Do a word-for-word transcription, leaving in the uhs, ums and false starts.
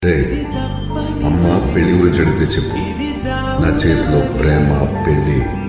రే అమ్మ పెళ్లి గురించి అడిగితే చెప్పు. నా చేతిలో ప్రేమ పెళ్లి